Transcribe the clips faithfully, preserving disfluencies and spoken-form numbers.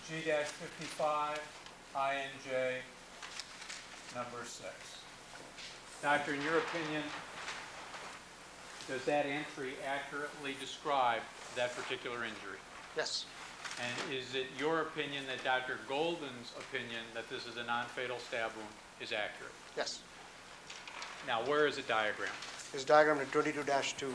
G fifty-five, I N J, number six. Doctor, in your opinion, does that entry accurately describe that particular injury? Yes. And is it your opinion that Doctor Golden's opinion that this is a non-fatal stab wound is accurate? Yes. Now, where is it diagrammed? It's diagrammed in twenty-two dash two.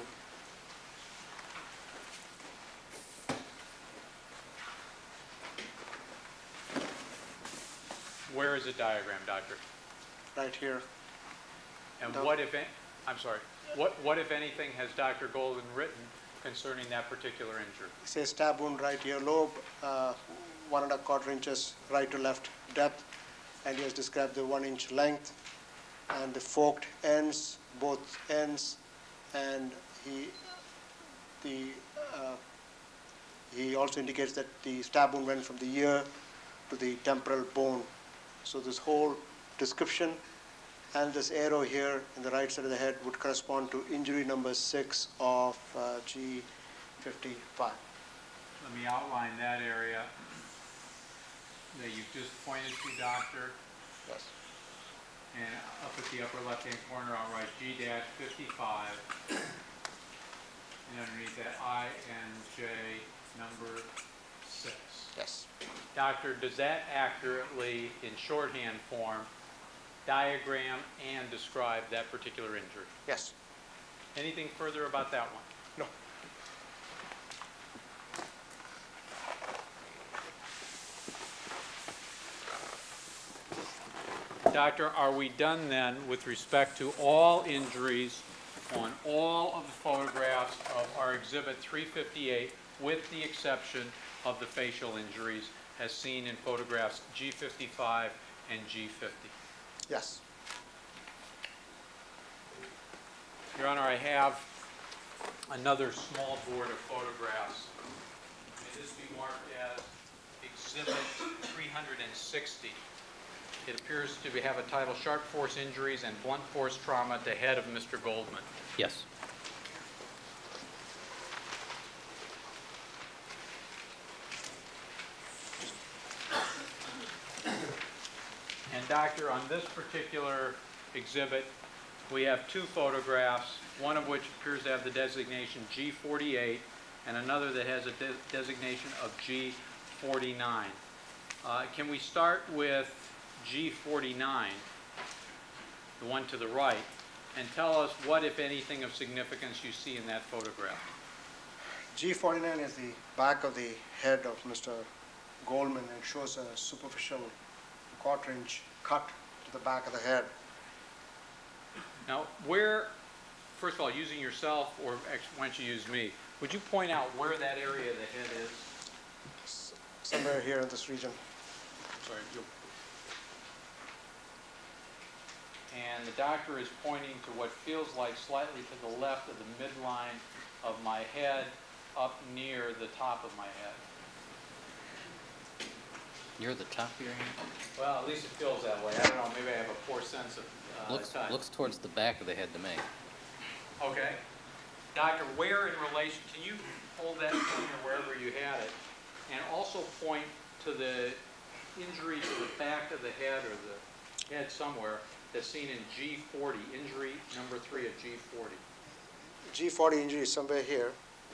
Where is it diagrammed, Doctor? Right here. And No. what if, any, I'm sorry, what, what if anything has Doctor Golden written concerning that particular injury? It says stab wound right here, lobe, uh, one and a quarter inches right to left depth, and he has described the one inch length and the forked ends, both ends, and he the uh, he also indicates that the stab wound went from the ear to the temporal bone. So this whole description and this arrow here in the right side of the head would correspond to injury number six of uh, G fifty-five. Let me outline that area that you just pointed to, Doctor. Yes. And up at the upper left-hand corner, I'll write G fifty-five. And underneath that, I N J number six. Yes. Doctor, does that accurately, in shorthand form, diagram and describe that particular injury? Yes. Anything further about that one? No. Doctor, are we done then with respect to all injuries on all of the photographs of our exhibit three fifty-eight, with the exception of the facial injuries as seen in photographs G fifty-five and G fifty? Yes. Your Honor, I have another small board of photographs. May this be marked as exhibit three hundred sixty. It appears to have a title, Sharp Force Injuries and Blunt Force Trauma to Head of Mister Goldman. Yes. And Doctor, on this particular exhibit, we have two photographs, one of which appears to have the designation G forty-eight and another that has a de designation of G forty-nine. Uh, can we start with G forty-nine, the one to the right, and tell us what, if anything, of significance you see in that photograph? G forty-nine is the back of the head of Mister Goldman and shows a superficial quarter inch cut to the back of the head. Now, where, first of all, using yourself, or why don't you use me, would you point out where that area of the head is? S somewhere here in this region. Sorry, you'll... And the doctor is pointing to what feels like slightly to the left of the midline of my head, up near the top of my head. Near the top of your hand? Well, at least it feels that way. I don't know, maybe I have a poor sense of uh, looks, touch. looks towards the back of the head to me. Okay. Doctor, where in relation, can you hold that pointer wherever you had it, and also point to the injury to the back of the head or the head somewhere that's seen in G forty, injury number three of G forty. G forty injury is somewhere here.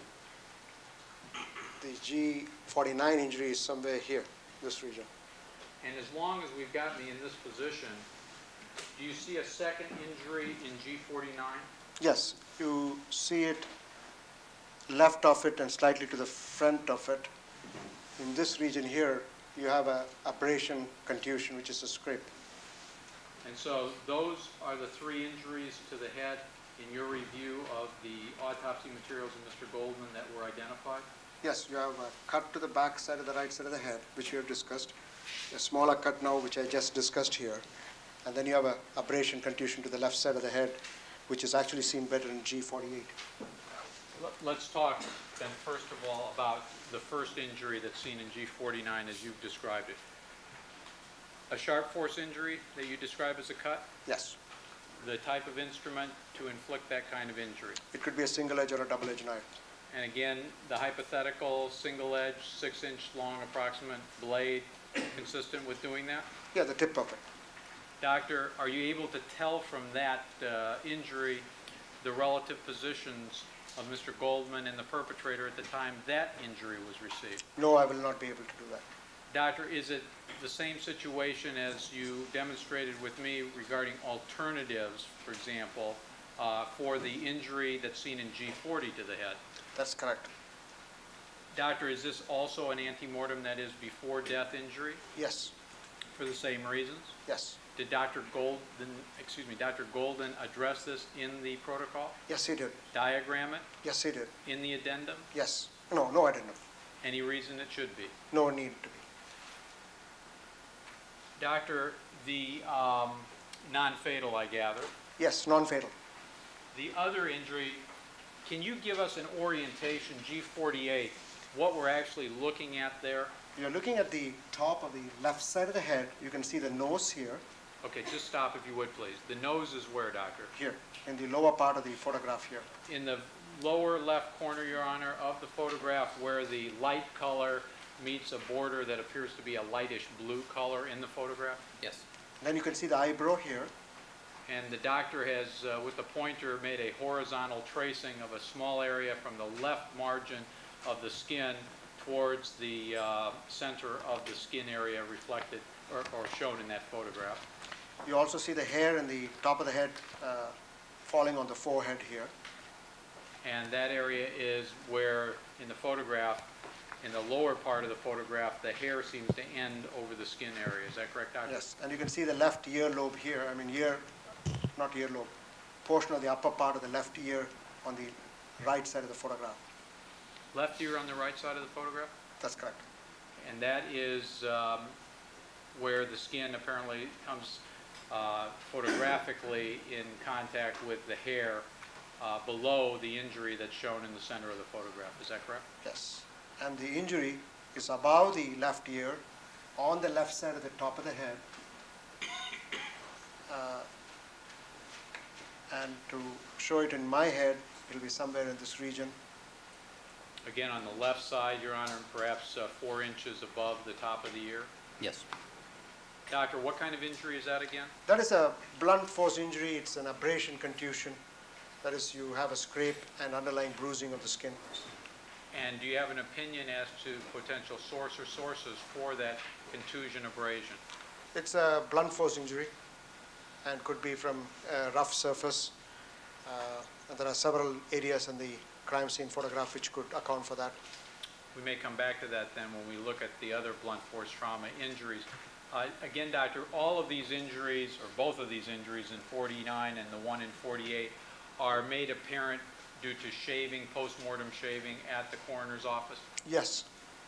The G forty-nine injury is somewhere here, this region. And as long as we've got me in this position, do you see a second injury in G forty-nine? Yes, you see it left of it and slightly to the front of it. In this region here, you have a abrasion contusion, which is a scrape. And so those are the three injuries to the head in your review of the autopsy materials of Mister Goldman that were identified? Yes, you have a cut to the back side of the right side of the head, which we have discussed. A smaller cut now, which I just discussed here. And then you have a abrasion contusion to the left side of the head, which is actually seen better in G forty-eight. Let's talk then first of all about the first injury that's seen in G forty-nine as you've described it. A sharp force injury that you describe as a cut? Yes. The type of instrument to inflict that kind of injury? It could be a single edge or a double edge knife. And again, the hypothetical single edge, six inch long approximate blade, consistent with doing that? Yeah, the tip of it. Doctor, are you able to tell from that uh, injury the relative positions of Mister Goldman and the perpetrator at the time that injury was received? No, I will not be able to do that. Doctor, is it the same situation as you demonstrated with me regarding alternatives, for example, uh, for the injury that's seen in G forty to the head? That's correct. Doctor, is this also an antemortem, that is before death injury, Yes, for the same reasons? yes, Did Doctor Golden, excuse me, Doctor Golden address this in the protocol? yes, he did. Diagram it Yes, he did. in the addendum? Yes. No, no, I didn't. Any reason it should be? No need to be. Doctor, the um, non-fatal, I gather. Yes, non-fatal. The other injury, can you give us an orientation, G forty-eight, what we're actually looking at there? You're looking at the top of the left side of the head. You can see the nose here, Okay, just stop if you would, please. The nose is where, Doctor? here, in the lower part of the photograph here. In the lower left corner, Your Honor, of the photograph where the light color meets a border that appears to be a lightish blue color in the photograph? Yes. Then you can see the eyebrow here. And the doctor has, uh, with the pointer, made a horizontal tracing of a small area from the left margin of the skin towards the uh, center of the skin area reflected or, or shown in that photograph. You also see the hair in the top of the head uh, falling on the forehead here. And that area is where, in the photograph, in the lower part of the photograph, the hair seems to end over the skin area. Is that correct, Doctor? Yes, and you can see the left earlobe here. I mean ear, not earlobe, portion of the upper part of the left ear on the right side of the photograph. Left ear on the right side of the photograph? That's correct. And that is um, where the skin apparently comes uh, photographically in contact with the hair uh, below the injury that's shown in the center of the photograph. Is that correct? Yes, and the injury is above the left ear, on the left side of the top of the head. Uh, and to show it in my head, it'll be somewhere in this region. Again, on the left side, Your Honor, perhaps uh, four inches above the top of the ear. Yes. Doctor, what kind of injury is that again? That is a blunt force injury. It's an abrasion contusion. That is, you have a scrape and underlying bruising of the skin. And do you have an opinion as to potential source or sources for that contusion abrasion? It's a blunt force injury and could be from a rough surface. Uh, and there are several areas in the crime scene photograph which could account for that. We may come back to that then when we look at the other blunt force trauma injuries. Uh, again, Doctor, all of these injuries, or both of these injuries in forty-nine and the one in forty-eight, are made apparent due to shaving, post-mortem shaving at the coroner's office? Yes.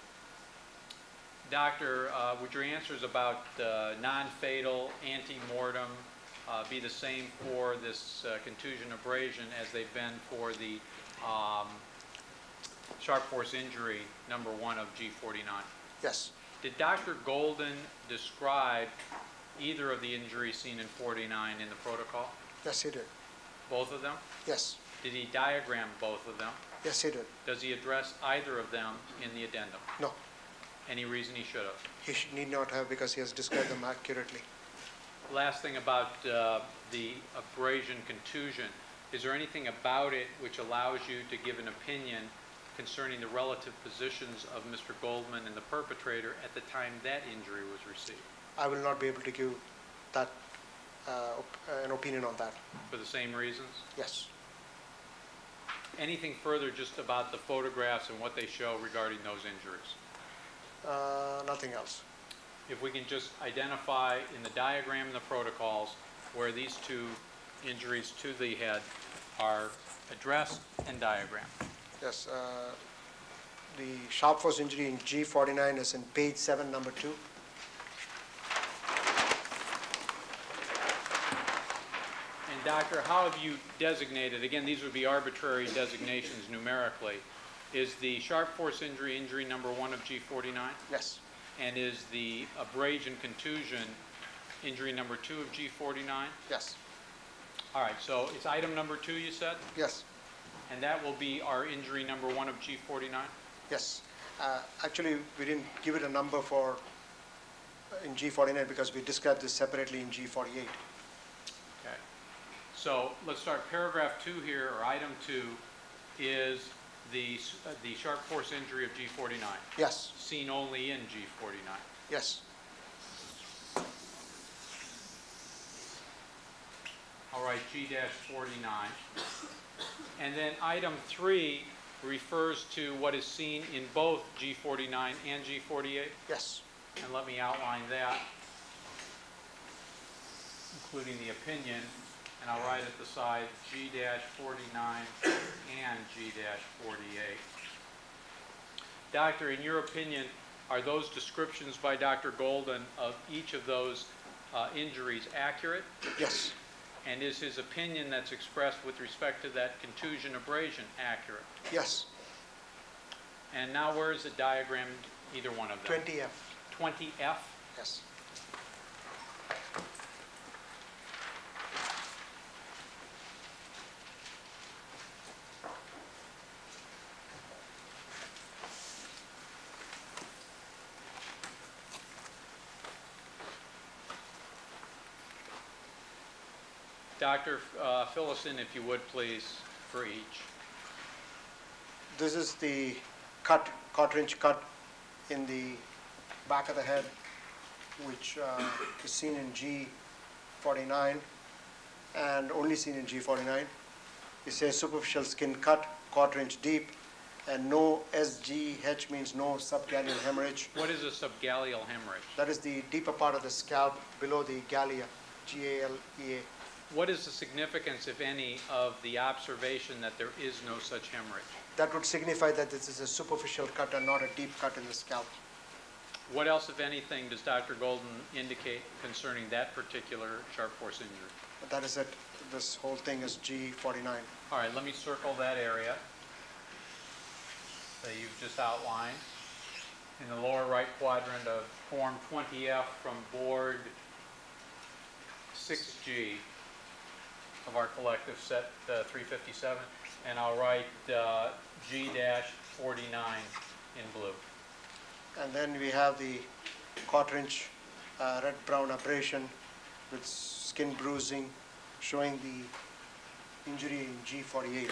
Doctor, uh, would your answers about uh, non-fatal, ante-mortem uh, be the same for this uh, contusion abrasion as they've been for the um, sharp force injury number one of G forty-nine? Yes. Did Doctor Golden describe either of the injuries seen in forty-nine in the protocol? Yes, he did. Both of them? Yes. Did he diagram both of them? Yes, he did. Does he address either of them in the addendum? No, Any reason he should have? he sh need not have because he has described them accurately. Last thing about uh, the abrasion contusion, is there anything about it which allows you to give an opinion concerning the relative positions of Mister Goldman and the perpetrator at the time that injury was received? I will not be able to give that uh, op uh, an opinion on that. For the same reasons? Yes. Anything further just about the photographs and what they show regarding those injuries? Uh, nothing else. If we can just identify in the diagram and the protocols where these two injuries to the head are addressed and diagrammed. Yes. Uh, the sharp force injury in G forty-nine is in page seven, number two. And doctor, how have you designated, again, these would be arbitrary designations numerically, is the sharp force injury injury number one of G forty-nine? Yes. And is the abrasion contusion injury number two of G forty-nine? Yes. All right, so it's item number two, you said? Yes. And that will be our injury number one of G forty-nine? Yes. Uh, Actually, we didn't give it a number for, in G forty-nine because we described this separately in G forty-eight. Okay. So let's start. Paragraph two here, or item two, is the, uh, the sharp force injury of G forty-nine, Yes, seen only in G forty-nine. yes. All right, G forty-nine. And then item three refers to what is seen in both G forty-nine and G forty-eight. Yes. And let me outline that, including the opinion, and I'll write at the side G forty-nine and G forty-eight. Doctor, in your opinion, are those descriptions by Doctor Golden of each of those uh, injuries accurate? Yes. And is his opinion that's expressed with respect to that contusion abrasion accurate? Yes. And now where is it diagrammed, either one of them? twenty F. twenty F? Yes. Doctor, uh, fill us in, if you would, please, for each. This is the cut, quarter inch cut in the back of the head, which uh, is seen in G forty-nine and only seen in G forty-nine. It says superficial skin cut, quarter inch deep, and no S G H means no subgaleal hemorrhage. What is a subgaleal hemorrhage? That is the deeper part of the scalp below the galea, G A L E A. What is the significance, if any, of the observation that there is no such hemorrhage? That would signify that this is a superficial cut and not a deep cut in the scalp. What else, if anything, does Doctor Golden indicate concerning that particular sharp force injury? But that is it. This whole thing is G forty-nine. All right, let me circle that area that you've just outlined. In the lower right quadrant of Form twenty F from Board six G of our collective set uh, three fifty-seven, and I'll write uh, G forty-nine in blue. And then we have the quarter inch uh, red-brown abrasion with skin bruising showing the injury in G forty-eight.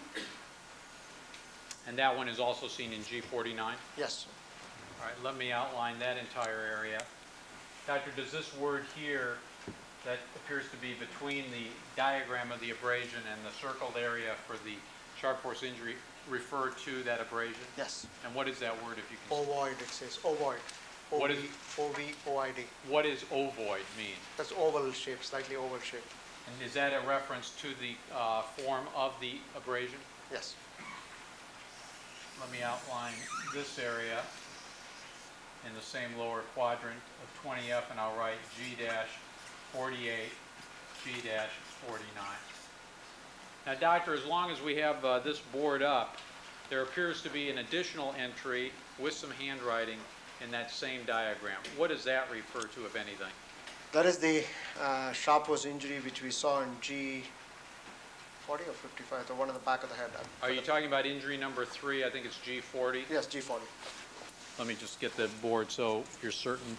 And that one is also seen in G forty-nine? Yes. All right, let me outline that entire area. Doctor, does this word here that appears to be between the diagram of the abrasion and the circled area for the sharp force injury refer to that abrasion? Yes. And what is that word, if you can? Ovoid, it says ovoid. What is- O V O I D. What does ovoid mean? That's oval shape, slightly oval shape. And is that a reference to the uh, form of the abrasion? Yes. Let me outline this area in the same lower quadrant of twenty F, and I'll write G forty-eight, G forty-nine. Now, doctor, as long as we have uh, this board up, there appears to be an additional entry with some handwriting in that same diagram. What does that refer to, if anything? That is the uh, sharp force injury which we saw in G forty or fifty-five, the one on the back of the head. Are you talking about injury number three? I think it's G forty. Yes, G forty. Let me just get the board so you're certain.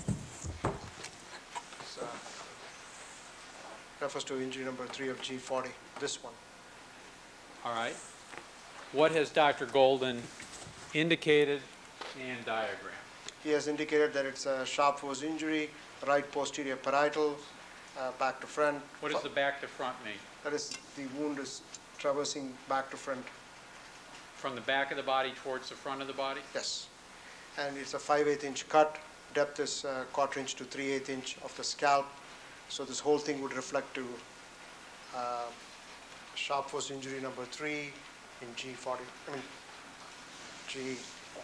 This, uh, refers to injury number three of G forty, this one. All right. What has Doctor Golden indicated and diagrammed? He has indicated that it's a sharp force injury, right posterior parietal, uh, back to front. What does the back to front mean? That is, the wound is traversing back to front. From the back of the body towards the front of the body? Yes. And it's a five eighths inch cut. Depth is uh, quarter inch to three eighths inch of the scalp. So this whole thing would reflect to uh, sharp force injury number three in G forty, I mean, G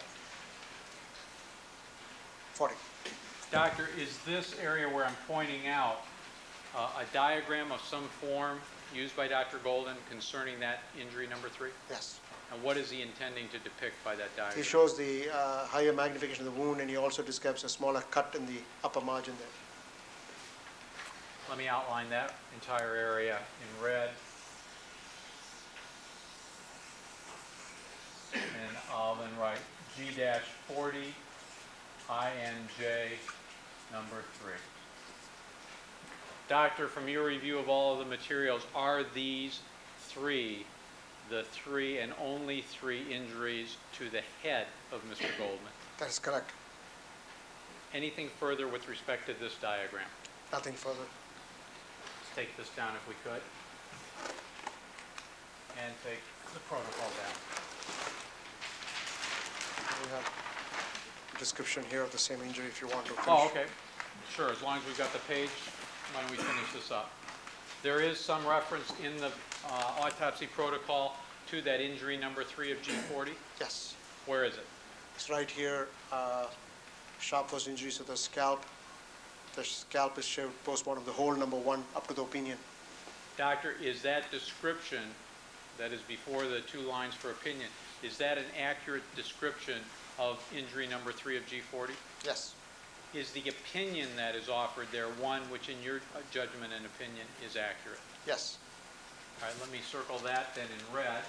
forty. Doctor, is this area where I'm pointing out uh, a diagram of some form used by Doctor Golden concerning that injury number three? Yes. And what is he intending to depict by that diagram? He shows the uh, higher magnification of the wound, and he also describes a smaller cut in the upper margin there. Let me outline that entire area in red. And I'll then write G forty I N J number three. Doctor, from your review of all of the materials, are these three the three and only three injuries to the head of Mister Goldman? That is correct. Anything further with respect to this diagram? Nothing further. Let's take this down if we could. And take the protocol down. We have a description here of the same injury if you want to finish. Oh, okay. Sure, as long as we've got the page, why don't we finish this up? There is some reference in the uh, autopsy protocol to that injury number three of G forty? Yes. Where is it? It's right here, uh, sharp force injuries to the scalp. The scalp is showed postmortem, the hole number one up to the opinion. Doctor, is that description, that is before the two lines for opinion, is that an accurate description of injury number three of G forty? Yes. Is the opinion that is offered there one which in your judgment and opinion is accurate? Yes. All right, let me circle that then in red.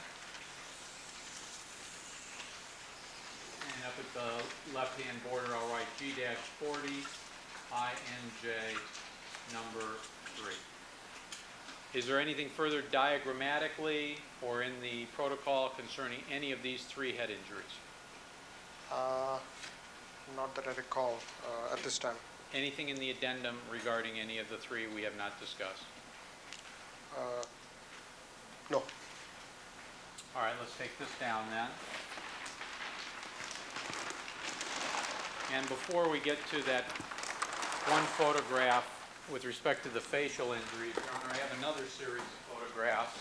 And up at the left-hand border, I'll write G forty I N J number three. Is there anything further diagrammatically or in the protocol concerning any of these three head injuries? Uh, not that I recall uh, at this time. Anything in the addendum regarding any of the three we have not discussed? Uh, no. All right, let's take this down then. And before we get to that one photograph with respect to the facial injuries, Your Honor, I have another series of photographs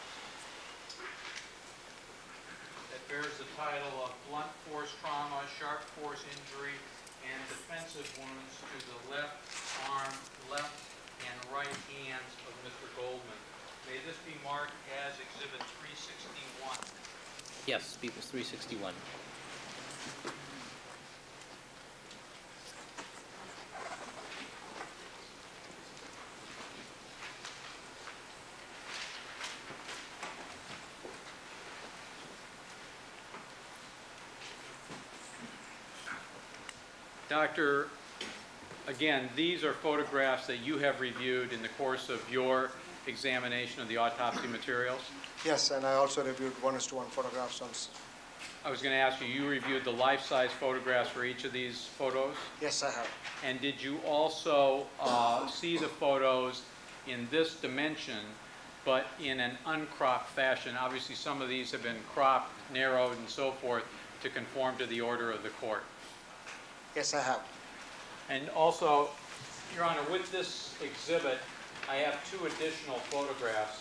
that bears the title of Blunt Force Trauma, Sharp Force Injury, and Defensive Wounds to the Left Arm, Left and Right Hands of Mister Goldman. May this be marked as Exhibit three sixty-one. Yes, People's three sixty-one. Doctor, again, these are photographs that you have reviewed in the course of your examination of the autopsy materials. Yes, and I also reviewed one is to one photographs on. s- I was going to ask you, you reviewed the life-size photographs for each of these photos? Yes, I have. And did you also uh, see the photos in this dimension, but in an uncropped fashion? Obviously, some of these have been cropped, narrowed, and so forth to conform to the order of the court. Yes, I have. And also, Your Honor, with this exhibit, I have two additional photographs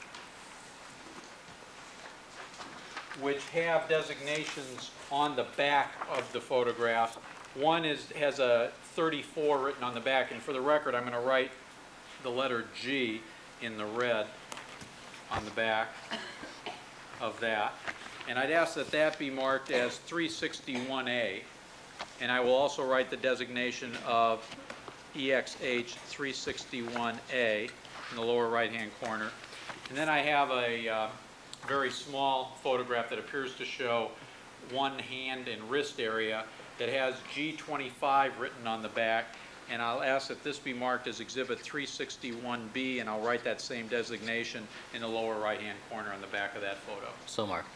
which have designations on the back of the photograph. One is has a thirty-four written on the back, and for the record, I'm going to write the letter G in the red on the back of that. And I'd ask that that be marked as three sixty-one A. And I will also write the designation of E X H three sixty-one A in the lower right-hand corner. And then I have a uh, very small photograph that appears to show one hand and wrist area that has G twenty-five written on the back. And I'll ask that this be marked as Exhibit three sixty-one B, and I'll write that same designation in the lower right-hand corner on the back of that photo. So marked.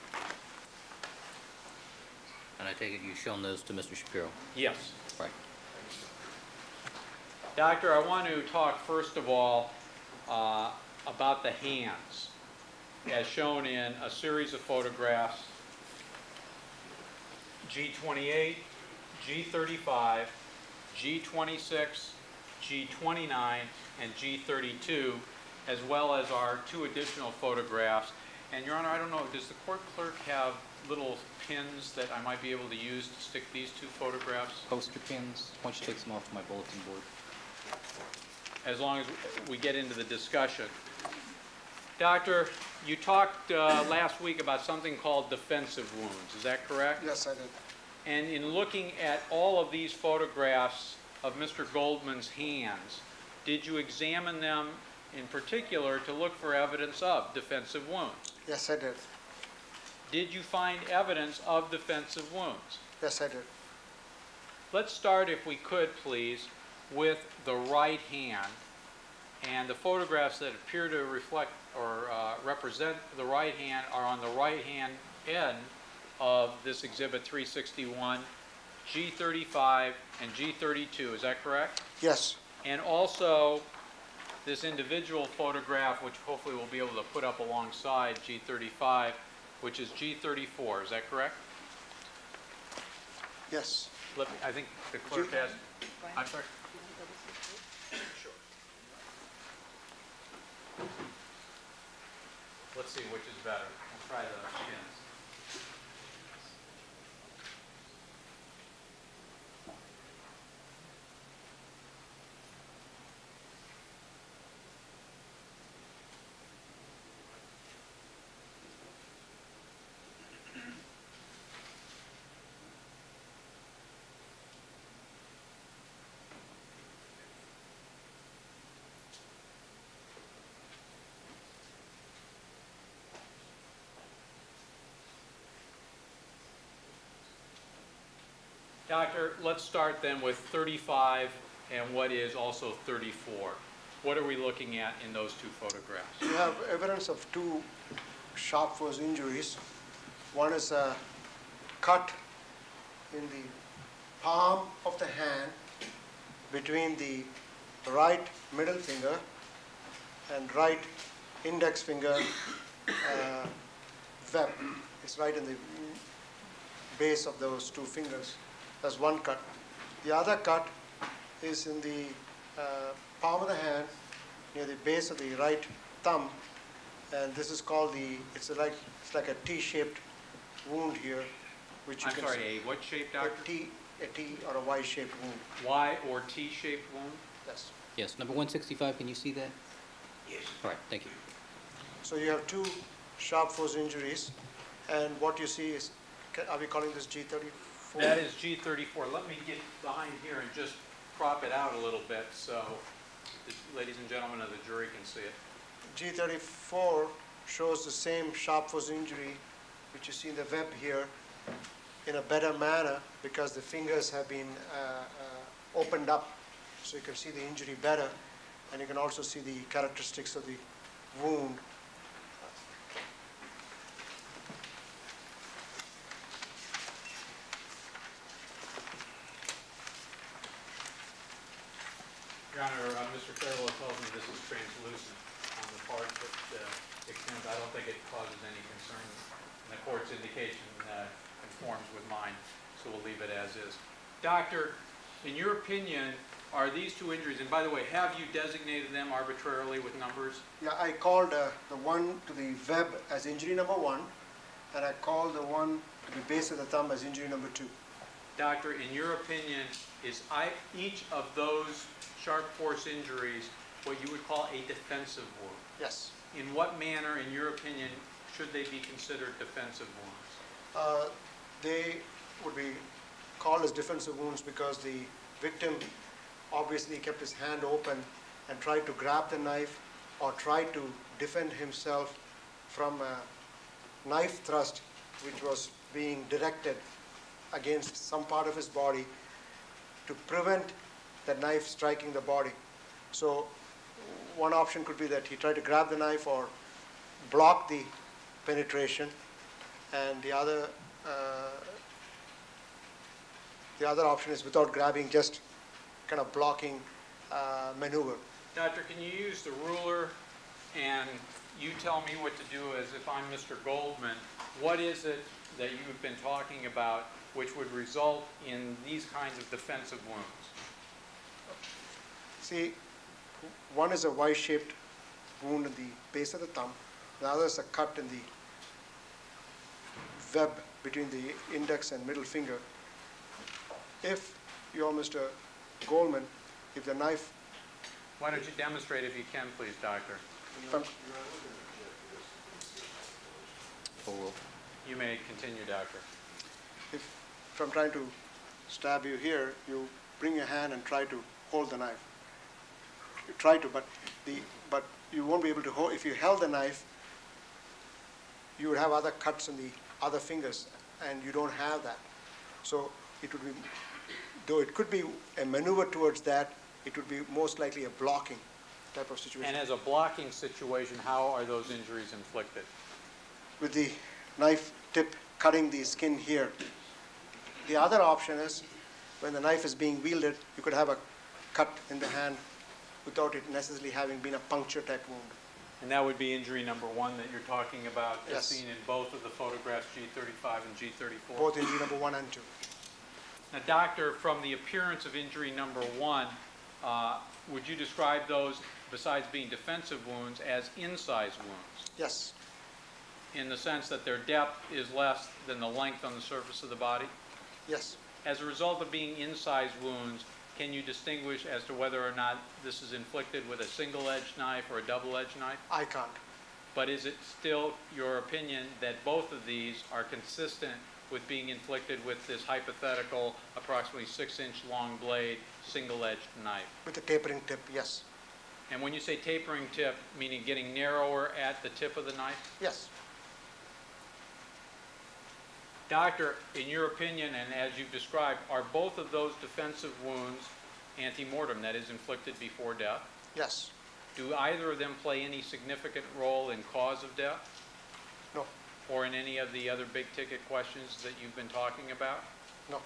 And I take it you've shown those to Mister Shapiro? Yes. Right. Doctor, I want to talk first of all uh, about the hands, as shown in a series of photographs, G twenty-eight, G thirty-five, G twenty-six, G twenty-nine, and G thirty-two, as well as our two additional photographs. And Your Honor, I don't know, does the court clerk have little pins that I might be able to use to stick these two photographs? Poster pins, why don't you take some off my bulletin board? As long as we get into the discussion. Doctor, you talked uh, last week about something called defensive wounds. Is that correct? Yes, I did. And in looking at all of these photographs of Mister Goldman's hands, did you examine them in particular to look for evidence of defensive wounds? Yes, I did. did you find evidence of defensive wounds? Yes, I did. Let's start, if we could, please, with the right hand. And the photographs that appear to reflect or uh, represent the right hand are on the right hand end of this exhibit three sixty-one, G thirty-five, and G thirty-two. Is that correct? Yes, And also, this individual photograph, which hopefully we'll be able to put up alongside G thirty-five, which is G thirty-four. Is that correct? yes. Let me, I think the clerk G- has. I'm sorry. Sure. Let's see which is better. We'll try the skins. Doctor, let's start then with thirty-five and what is also thirty-four. What are we looking at in those two photographs? You have evidence of two sharp force injuries. One is a cut in the palm of the hand between the right middle finger and right index finger uh, web. It's right in the base of those two fingers. That's one cut. The other cut is in the uh, palm of the hand near the base of the right thumb, and this is called the, it's like, it's like a T-shaped wound here, which you I'm can sorry, see. a what shape, A doctor? T, a T or a Y-shaped wound. Y or T-shaped wound? Yes. Yes, number one sixty-five, can you see that? Yes. All right, thank you. So you have two sharp force injuries, and what you see is, ca- are we calling this G thirty-four? That is G thirty-four. Let me get behind here and just crop it out a little bit so the ladies and gentlemen of the jury can see it. G thirty-four shows the same sharp force injury which you see in the web here in a better manner because the fingers have been uh, uh, opened up, so you can see the injury better, and you can also see the characteristics of the wound. Your Honor, uh, Mister Fairwell tells me this is translucent on the part that uh, extends. I don't think it causes any concern. And the court's indication uh, conforms with mine, so we'll leave it as is. Doctor, in your opinion, are these two injuries, and by the way, have you designated them arbitrarily with numbers? Yeah, I called uh, the one to the web as injury number one, and I called the one to the base of the thumb as injury number two. Doctor, in your opinion, is I, each of those sharp force injuries what you would call a defensive wound? Yes. In what manner, in your opinion, should they be considered defensive wounds? Uh, they would be called as defensive wounds because the victim obviously kept his hand open and tried to grab the knife or tried to defend himself from a knife thrust which was being directed against some part of his body to prevent the knife striking the body. So one option could be that he tried to grab the knife or block the penetration, and the other uh, the other option is without grabbing, just kind of blocking uh, maneuver. Doctor, can you use the ruler and you tell me what to do as if I'm Mister Goldman? What is it that you've been talking about which would result in these kinds of defensive wounds? See, one is a Y-shaped wound in the base of the thumb. The other is a cut in the web between the index and middle finger. If you're Mister Goldman, if the knife... Why don't you demonstrate if you can, please, doctor? From, Overrule. You may continue, doctor. if from trying to stab you here, you bring your hand and try to hold the knife. You try to, but the but you won't be able to hold. If you held the knife, you would have other cuts in the other fingers, and you don't have that. So it would be, though it could be a maneuver towards that, it would be most likely a blocking type of situation. And as a blocking situation, how are those injuries inflicted? With the knife tip cutting the skin here. The other option is when the knife is being wielded, you could have a cut in the hand without it necessarily having been a puncture type wound. And that would be injury number one that you're talking about, as Yes. seen in both of the photographs, G thirty-five and G thirty-four? Both injury number one and two. Now, doctor, from the appearance of injury number one, uh, would you describe those, besides being defensive wounds, as incised wounds? Yes, In the sense that their depth is less than the length on the surface of the body? yes, As a result of being incised wounds, can you distinguish as to whether or not this is inflicted with a single-edged knife or a double-edged knife? I can't. But is it still your opinion that both of these are consistent with being inflicted with this hypothetical approximately six-inch long blade, single-edged knife? With a tapering tip, yes. And when you say tapering tip, meaning getting narrower at the tip of the knife? Yes, Doctor, in your opinion, and as you've described, are both of those defensive wounds ante-mortem, that is, inflicted before death? yes, Do either of them play any significant role in cause of death? no, Or in any of the other big-ticket questions that you've been talking about? no.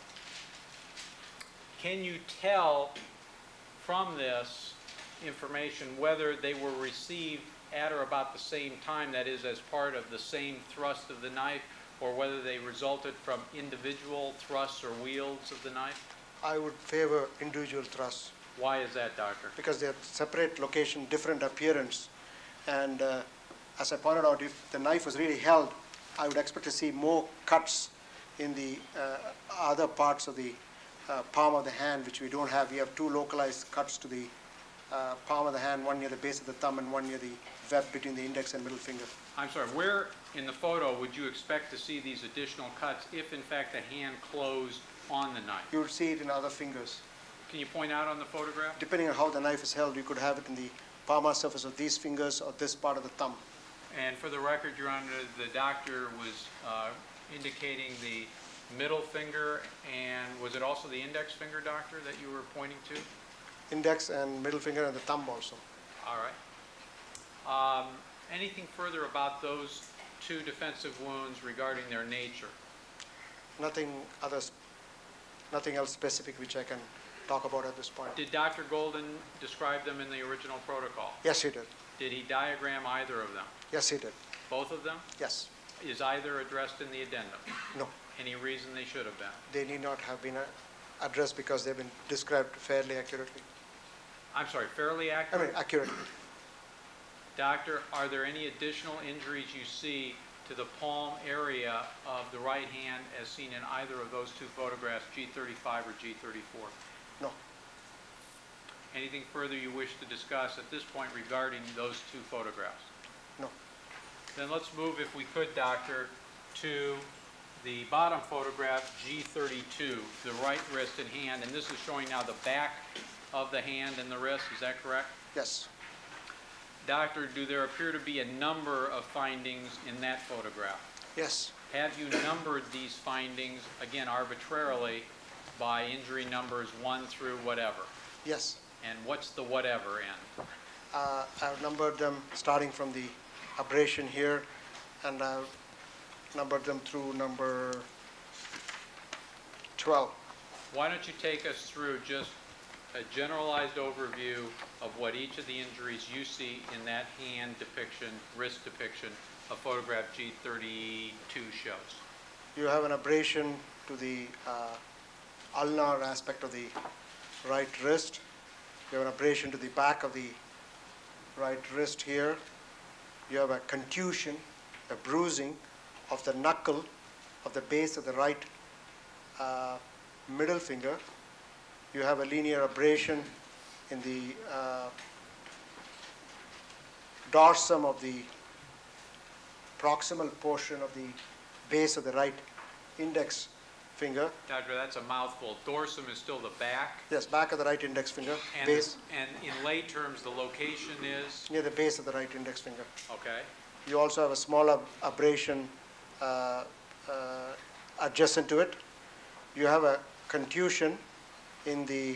Can you tell from this information whether they were received at or about the same time, that is, as part of the same thrust of the knife, or whether they resulted from individual thrusts or wields of the knife? I would favor individual thrusts Why is that, doctor? because they're separate location, different appearance. And uh, as I pointed out, if the knife was really held, I would expect to see more cuts in the uh, other parts of the uh, palm of the hand, which we don't have. We have two localized cuts to the uh, palm of the hand, one near the base of the thumb and one near the web between the index and middle finger. I'm sorry, where in the photo would you expect to see these additional cuts if, in fact, the hand closed on the knife? You would see it in other fingers. Can you point out on the photograph? Depending on how the knife is held, you could have it in the palmar surface of these fingers or this part of the thumb. And for the record, Your Honor, the doctor was uh, indicating the middle finger, and was it also the index finger, doctor, that you were pointing to? Index and middle finger and the thumb also. All right. Um, anything further about those two defensive wounds regarding their nature? Nothing others, nothing else specific which I can talk about at this point. Did Doctor Golden describe them in the original protocol? Yes, he did. Did he diagram either of them? Yes, he did. Both of them? Yes. Is either addressed in the addendum? No, Any reason they should have been? they need not have been uh, addressed because they've been described fairly accurately. I'm sorry, fairly I accurate? mean, accurately. Doctor, are there any additional injuries you see to the palm area of the right hand as seen in either of those two photographs, G thirty-five or G thirty-four? No. Anything further you wish to discuss at this point regarding those two photographs? No. Then let's move, if we could, doctor, to the bottom photograph, G thirty-two, the right wrist and hand, and this is showing now the back of the hand and the wrist, is that correct? Yes. Doctor, do there appear to be a number of findings in that photograph? Yes. Have you numbered these findings, again arbitrarily, by injury numbers one through whatever? Yes. And what's the whatever end? Uh, I've numbered them starting from the abrasion here, and I've numbered them through number twelve. Why don't you take us through just a generalized overview of what each of the injuries you see in that hand depiction, wrist depiction, of photograph G thirty-two shows? You have an abrasion to the uh, ulnar aspect of the right wrist. You have an abrasion to the back of the right wrist here. You have a contusion, a bruising of the knuckle of the base of the right uh, middle finger. You have a linear abrasion in the uh, dorsum of the proximal portion of the base of the right index finger. Doctor, that's a mouthful. Dorsum is still the back. Yes, back of the right index finger, And, base, and in lay terms, the location is, near the base of the right index finger. okay, You also have a small ab- abrasion uh, uh, adjacent to it, you have a contusion in the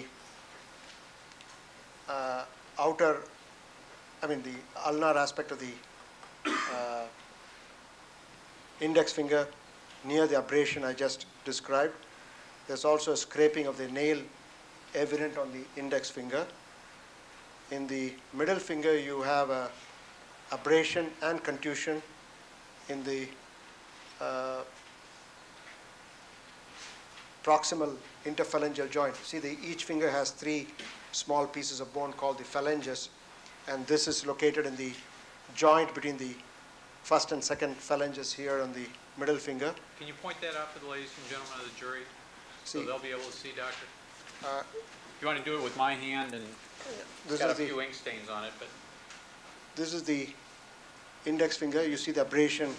uh, outer, I mean the ulnar aspect of the uh, index finger near the abrasion I just described. There's also a scraping of the nail evident on the index finger. In the middle finger, you have a abrasion and contusion in the uh, proximal interphalangeal joint. See, the, each finger has three small pieces of bone called the phalanges, and this is located in the joint between the first and second phalanges here on the middle finger. Can you point that out for the ladies and gentlemen of the jury, so See, they'll be able to see, Doctor? uh, If you want to do it with my hand, and it's this got a is the few ink stains on it, but this is the index finger. You see the abrasion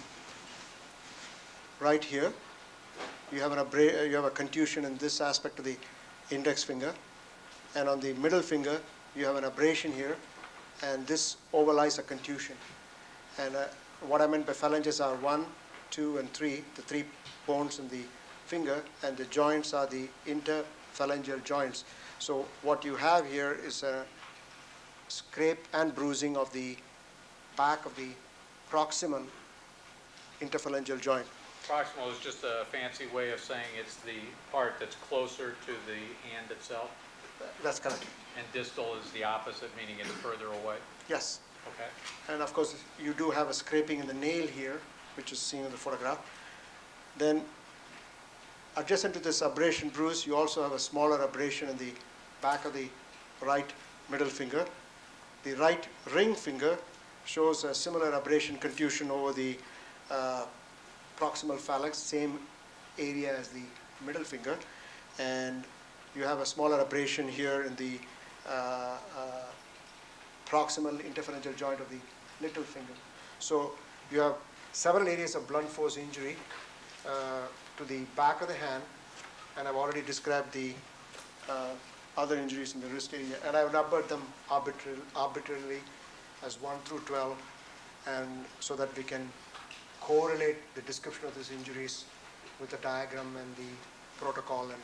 right here. You have an abra- you have a contusion in this aspect of the index finger, and on the middle finger you have an abrasion here, and this overlies a contusion. And uh, what I meant by phalanges are one, two, and three, the three bones in the finger, and the joints are the interphalangeal joints. So what you have here is a scrape and bruising of the back of the proximal interphalangeal joint. proximal is just a fancy way of saying it's the part that's closer to the hand itself, That's correct. and distal is the opposite, meaning it's further away. Yes. Okay. And of course, you do have a scraping in the nail here, which is seen in the photograph. Then, adjacent to this abrasion bruise, you also have a smaller abrasion in the back of the right middle finger. The right ring finger shows a similar abrasion contusion over the uh, proximal phalanx, same area as the middle finger. And you have a smaller abrasion here in the uh, uh, proximal interphalangeal joint of the little finger. So you have several areas of blunt force injury uh, to the back of the hand, and I've already described the uh, other injuries in the wrist area, and I've numbered them arbitrarily, arbitrarily as one through twelve, and so that we can correlate the description of these injuries with the diagram and the protocol. And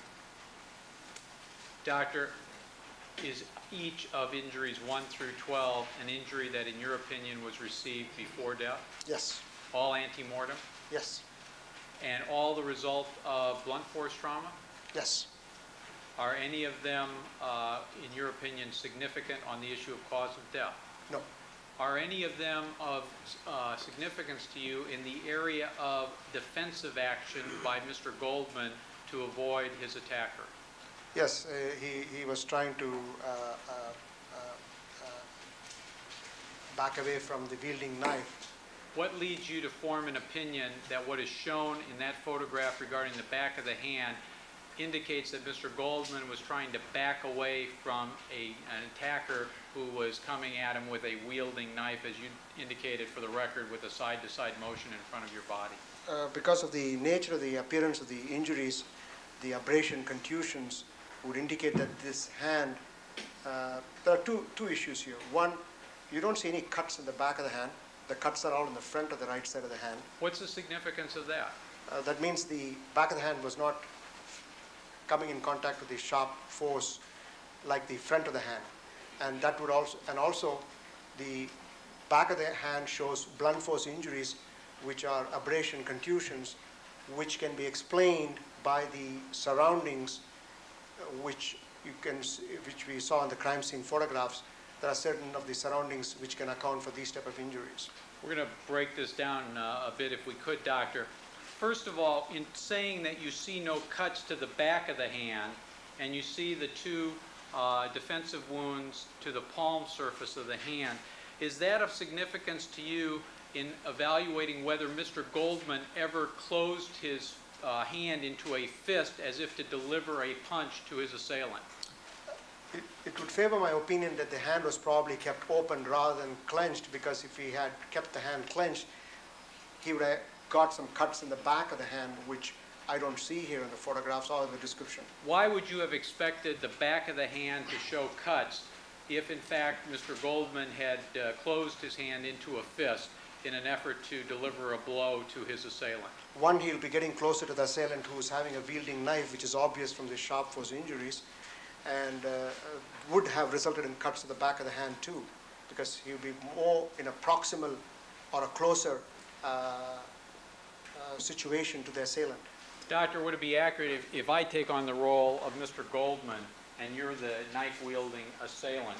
Doctor, is each of injuries one through twelve an injury that, in your opinion, was received before death? yes, All ante-mortem? yes, And all the result of blunt force trauma? yes. Are any of them, uh, in your opinion, significant on the issue of cause of death? No, Are any of them of uh, significance to you in the area of defensive action by Mister Goldman to avoid his attacker? yes, uh, he, he was trying to uh, uh, uh, uh, back away from the wielding knife. What leads you to form an opinion that what is shown in that photograph regarding the back of the hand indicates that Mister Goldman was trying to back away from a, an attacker who was coming at him with a wielding knife, as you indicated for the record, with a side-to-side motion in front of your body? Uh, because of the nature of the appearance of the injuries, the abrasion contusions would indicate that this hand, uh, there are two, two issues here. One, you don't see any cuts in the back of the hand. The cuts are all in the front of the right side of the hand. What's the significance of that? Uh, that means the back of the hand was not coming in contact with the sharp force like the front of the hand. And that would also, and also the back of the hand shows blunt force injuries, which are abrasion contusions, which can be explained by the surroundings, uh, which you can, s- which we saw in the crime scene photographs. There are certain of the surroundings which can account for these type of injuries. We're going to break this down uh, a bit if we could, Doctor. First of all, in saying that you see no cuts to the back of the hand and you see the two uh, defensive wounds to the palm surface of the hand, is that of significance to you in evaluating whether Mister Goldman ever closed his uh, hand into a fist as if to deliver a punch to his assailant? It, it would favor my opinion that the hand was probably kept open rather than clenched, because if he had kept the hand clenched, he would have got some cuts in the back of the hand, which I don't see here in the photographs or in the description. Why would you have expected the back of the hand to show cuts if, in fact, Mister Goldman had uh, closed his hand into a fist? in an effort to deliver a blow to his assailant? One, he'll be getting closer to the assailant who is having a wielding knife, which is obvious from the sharp force injuries, and uh, uh, would have resulted in cuts to the back of the hand too, because he'll be more in a proximal or a closer uh, uh, situation to the assailant. Doctor, would it be accurate if, if I take on the role of Mister Goldman and you're the knife-wielding assailant?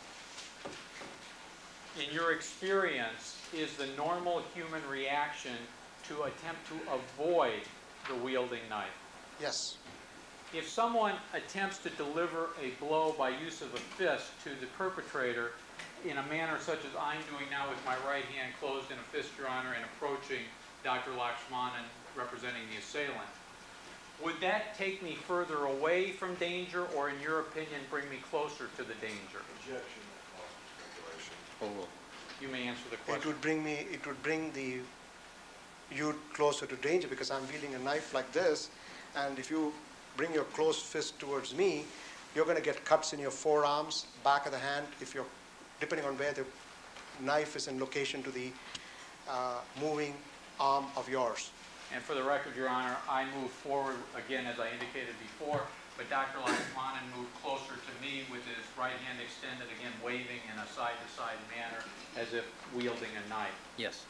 In your experience, is the normal human reaction to attempt to avoid the wielding knife? Yes. If someone attempts to deliver a blow by use of a fist to the perpetrator in a manner such as I'm doing now with my right hand closed in a fist, Your Honor, and approaching Doctor Lakshmanan representing the assailant, would that take me further away from danger, or in your opinion, bring me closer to the danger? Objection, that causes speculation. Overruled. You may answer the It question. would bring me, it would bring the you closer to danger, because I'm wielding a knife like this, and if you bring your closed fist towards me, you're going to get cuts in your forearms, back of the hand, if you're, depending on where the knife is in location to the uh, moving arm of yours. And for the record, Your Honor, I moved forward, again, as I indicated before, but Doctor Lakshmanan moved closer to me with his right hand extended, again, waving in a side-to-side manner as if wielding a knife. Yes.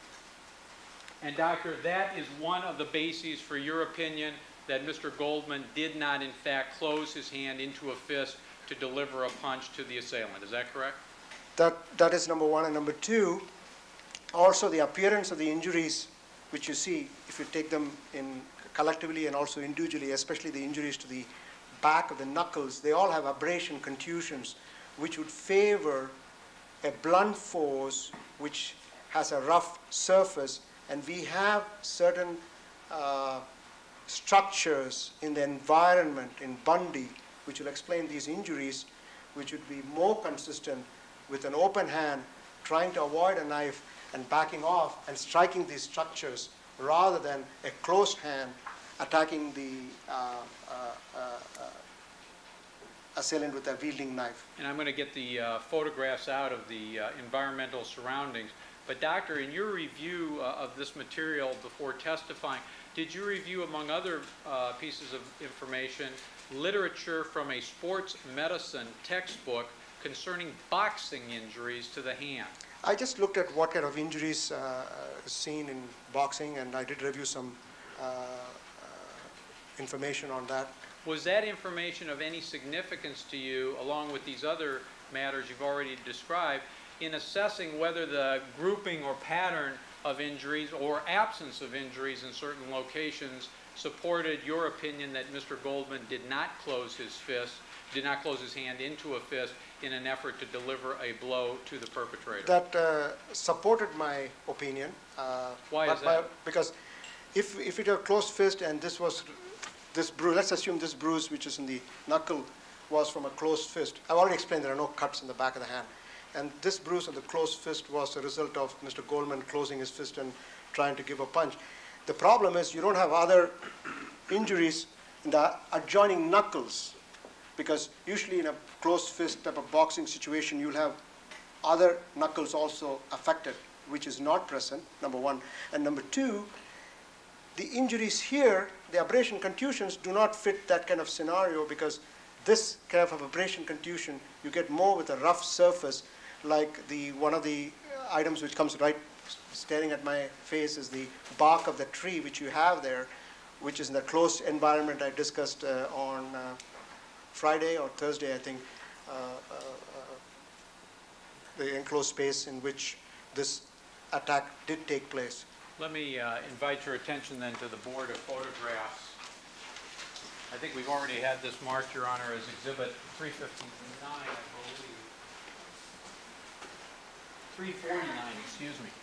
And Doctor, that is one of the bases for your opinion that Mister Goldman did not, in fact, close his hand into a fist to deliver a punch to the assailant. Is that correct? That, that is number one. And number two, also the appearance of the injuries, which you see, if you take them in collectively and also individually, especially the injuries to the back of the knuckles, they all have abrasion contusions, which would favor a blunt force which has a rough surface. And we have certain uh, structures in the environment in Bundy, which will explain these injuries, which would be more consistent with an open hand trying to avoid a knife and backing off and striking these structures, rather than a closed hand attacking the uh, uh, uh, uh, assailant with a wielding knife. And I'm going to get the uh, photographs out of the uh, environmental surroundings. But Doctor, in your review uh, of this material before testifying, did you review, among other uh, pieces of information, literature from a sports medicine textbook concerning boxing injuries to the hand? I just looked at what kind of injuries uh, seen in boxing, and I did review some uh, uh, information on that. Was that information of any significance to you, along with these other matters you've already described, in assessing whether the grouping or pattern of injuries or absence of injuries in certain locations supported your opinion that Mister Goldman did not close his fist, did not close his hand into a fist in an effort to deliver a blow to the perpetrator? That uh, supported my opinion. Uh, Why but is that? my- because if, if it were a closed fist and this was, this bruise, let's assume this bruise, which is in the knuckle, was from a closed fist. I've already explained there are no cuts in the back of the hand. And this bruise of the closed fist was a result of Mister Goldman closing his fist and trying to give a punch. The problem is you don't have other injuries in the adjoining knuckles, because usually in a closed fist type of boxing situation, you'll have other knuckles also affected, which is not present, number one. And number two, the injuries here, the abrasion contusions, do not fit that kind of scenario, because this kind of abrasion contusion, you get more with a rough surface, like the one of the items which comes right staring at my face is the bark of the tree, which you have there, which is in the closed environment I discussed uh, on uh, Friday or Thursday, I think, uh, uh, uh, the enclosed space in which this attack did take place. Let me uh, invite your attention then to the board of photographs. I think we've already had this marked, Your Honor, as Exhibit three fifty-nine, I believe. three forty-nine, excuse me.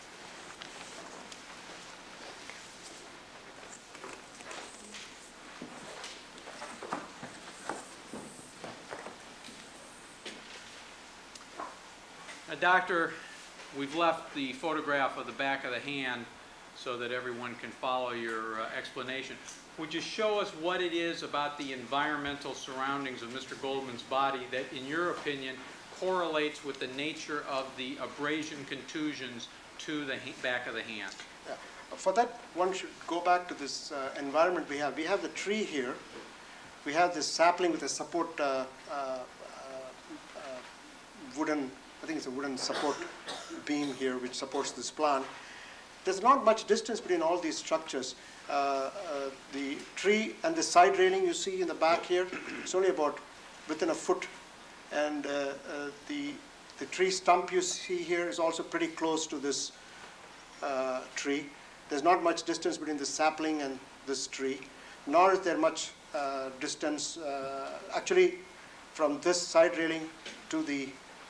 Now, Doctor, we've left the photograph of the back of the hand so that everyone can follow your uh, explanation. Would you show us what it is about the environmental surroundings of Mister Goldman's body that, in your opinion, correlates with the nature of the abrasion contusions to the ha- back of the hand. Yeah. For that, one should go back to this uh, environment we have. We have the tree here. We have this sapling with a support uh, uh, uh, uh, wooden, I think it's a wooden support beam here which supports this plant. There's not much distance between all these structures. Uh, uh, the tree and the side railing you see in the back here, it's only about within a foot. And uh, uh, the, the tree stump you see here is also pretty close to this uh, tree. There's not much distance between the sapling and this tree, nor is there much uh, distance, uh, actually, from this side railing to the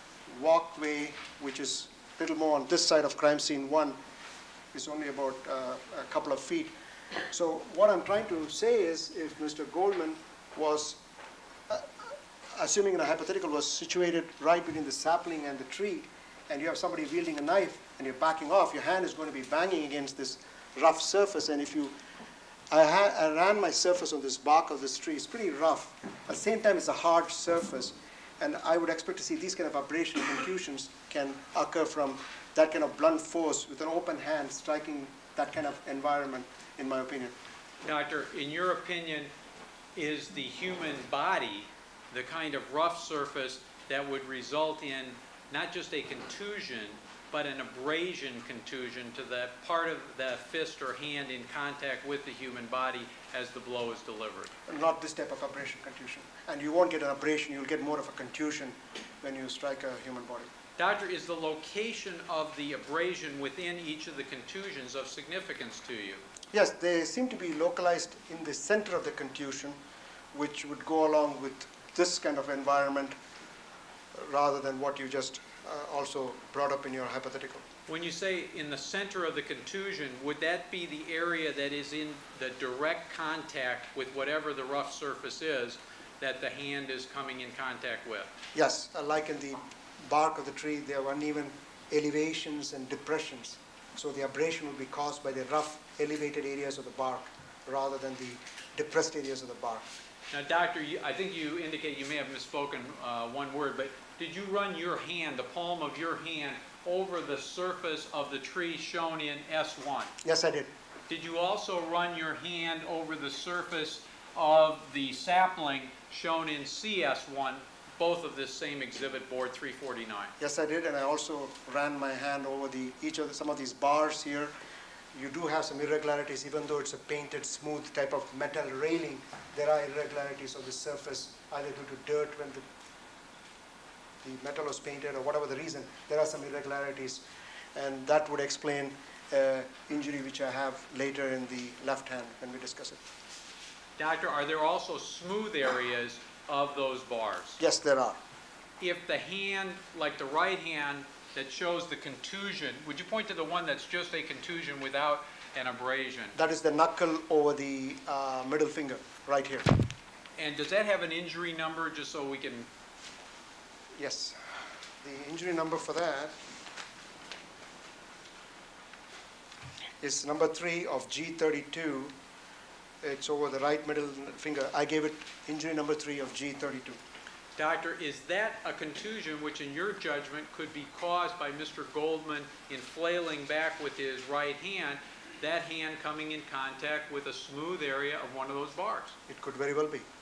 walkway, which is a little more on this side of crime scene one, is only about uh, a couple of feet. So what I'm trying to say is, if Mister Goldman was, uh, assuming in a hypothetical, was situated right between the sapling and the tree, and you have somebody wielding a knife and you're backing off, your hand is going to be banging against this rough surface. And if you, I, ha I ran my surface on this bark of this tree, it's pretty rough. At the same time, it's a hard surface. And I would expect to see these kind of abrasion contusions can occur from that kind of blunt force with an open hand striking that kind of environment, in my opinion. Doctor, in your opinion, is the human body the kind of rough surface that would result in not just a contusion, but an abrasion contusion to the part of the fist or hand in contact with the human body as the blow is delivered? Not this type of abrasion contusion. And you won't get an abrasion, you'll get more of a contusion when you strike a human body. Doctor, is the location of the abrasion within each of the contusions of significance to you? Yes, they seem to be localized in the center of the contusion, which would go along with this kind of environment rather than what you just uh, also brought up in your hypothetical. When you say in the center of the contusion, would that be the area that is in the direct contact with whatever the rough surface is that the hand is coming in contact with? Yes, uh, like in the bark of the tree, there are uneven elevations and depressions. So the abrasion will be caused by the rough, elevated areas of the bark rather than the depressed areas of the bark. Now, Doctor, you, I think you indicate you may have misspoken uh, one word, but did you run your hand, the palm of your hand, over the surface of the tree shown in S one? Yes, I did. Did you also run your hand over the surface of the sapling shown in C S one, both of this same exhibit board three forty-nine? Yes, I did, and I also ran my hand over the each of the, some of these bars here. You do have some irregularities, even though it's a painted, smooth type of metal railing. There are irregularities on the surface, either due to dirt when the, the metal was painted or whatever the reason. There are some irregularities, and that would explain uh, injury which I have later in the left hand when we discuss it. Doctor, are there also smooth areas of those bars? Yes, there are. If the hand, like the right hand that shows the contusion, would you point to the one that's just a contusion without an abrasion? That is the knuckle over the uh, middle finger, right here. And does that have an injury number, just so we can? Yes. The injury number for that is number three of G thirty-two. It's over the right middle finger. I gave it injury number three of G thirty-two. Doctor, is that a contusion which in your judgment could be caused by Mister Goldman in flailing back with his right hand, that hand coming in contact with a smooth area of one of those bars? It could very well be.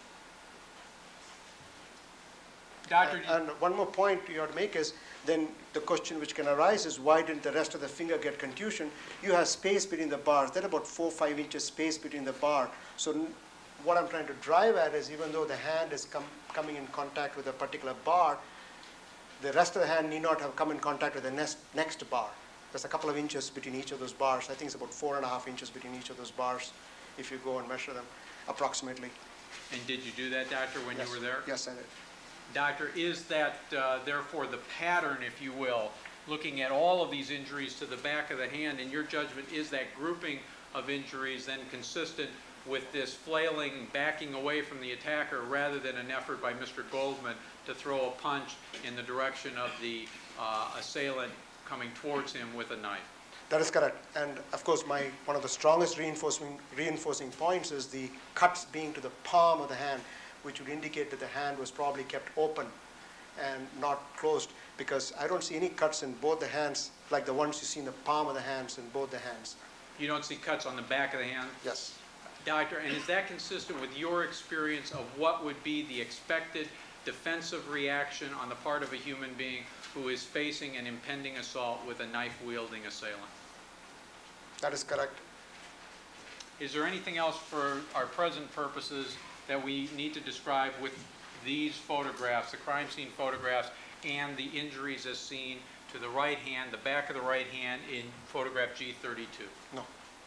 Doctor, And, and one more point you have to make is, then the question which can arise is, why didn't the rest of the finger get contusion? You have space between the bars. There's about four, five inches space between the bar. So what I'm trying to drive at is, even though the hand is com coming in contact with a particular bar, the rest of the hand need not have come in contact with the next, next bar. There's a couple of inches between each of those bars. I think it's about four and a half inches between each of those bars if you go and measure them approximately. and did you do that, Doctor, when Yes. you were there? Yes, I did. Doctor, is that uh, therefore the pattern, if you will, looking at all of these injuries to the back of the hand, in your judgment, is that grouping of injuries then consistent with this flailing, backing away from the attacker, rather than an effort by Mister Goldman to throw a punch in the direction of the uh, assailant coming towards him with a knife? That is correct. And of course, my one of the strongest reinforcing, reinforcing points is the cuts being to the palm of the hand, which would indicate that the hand was probably kept open and not closed, because I don't see any cuts in both the hands like the ones you see in the palm of the hands in both the hands. You don't see cuts on the back of the hand? Yes. Doctor, and is that consistent with your experience of what would be the expected defensive reaction on the part of a human being who is facing an impending assault with a knife-wielding assailant? That is correct. Is there anything else for our present purposes that we need to describe with these photographs, the crime scene photographs, and the injuries as seen to the right hand, the back of the right hand in photograph G thirty-two? No.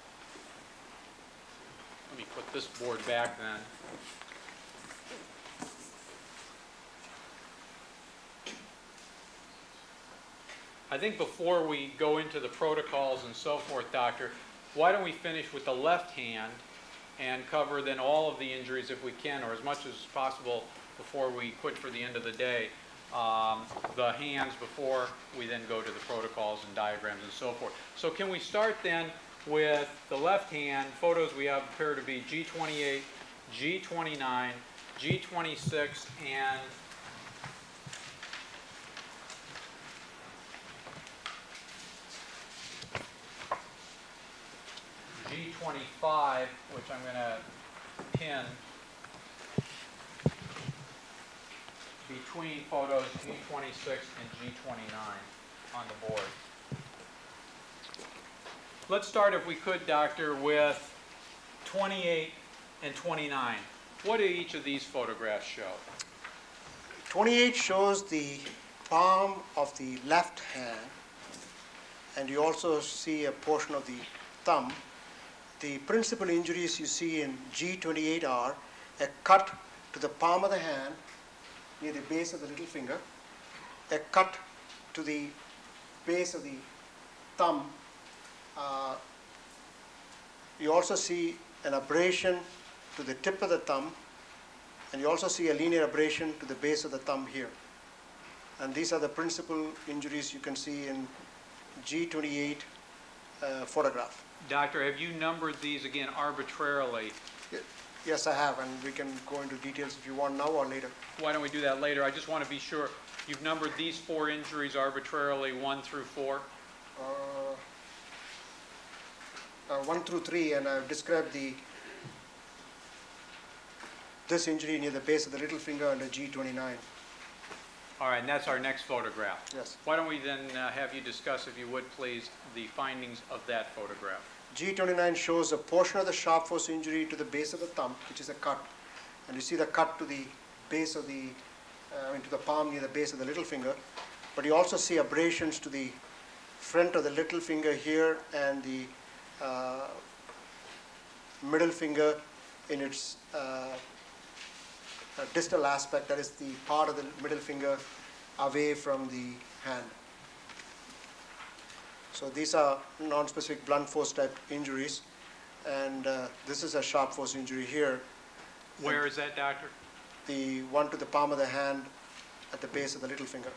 Let me put this board back then. I think before we go into the protocols and so forth, Doctor, why don't we finish with the left hand and cover then all of the injuries if we can, or as much as possible before we quit for the end of the day, um, the hands before we then go to the protocols and diagrams and so forth. So can we start then with the left hand? Photos we have appear to be G twenty-eight, G twenty-nine, G twenty-six, and G twenty-five, which I'm going to pin between photos G twenty-six and G twenty-nine on the board. Let's start, if we could, Doctor, with twenty-eight and twenty-nine. What do each of these photographs show? twenty-eight shows the palm of the left hand, and you also see a portion of the thumb. The principal injuries you see in G twenty-eight are a cut to the palm of the hand near the base of the little finger, a cut to the base of the thumb. Uh, you also see an abrasion to the tip of the thumb, and you also see a linear abrasion to the base of the thumb here. And these are the principal injuries you can see in G twenty-eight uh, photograph. Doctor, have you numbered these again arbitrarily? Yes, I have, and we can go into details if you want now or later. Why don't we do that later? I just want to be sure. You've numbered these four injuries arbitrarily, one through four? Uh, uh, one through three, and I've described the this injury near the base of the little finger under G twenty-nine. All right, and that's our next photograph. Yes. Why don't we then uh, have you discuss, if you would please, the findings of that photograph? G twenty-nine shows a portion of the sharp force injury to the base of the thumb, which is a cut. And you see the cut to the base of the, uh, I mean to the palm near the base of the little finger. But you also see abrasions to the front of the little finger here and the uh, middle finger in its uh, uh, distal aspect, that is the part of the middle finger away from the hand. So these are non-specific blunt force type injuries, and uh, this is a sharp force injury here. Where is that, Doctor? The one to the palm of the hand at the base of the little finger.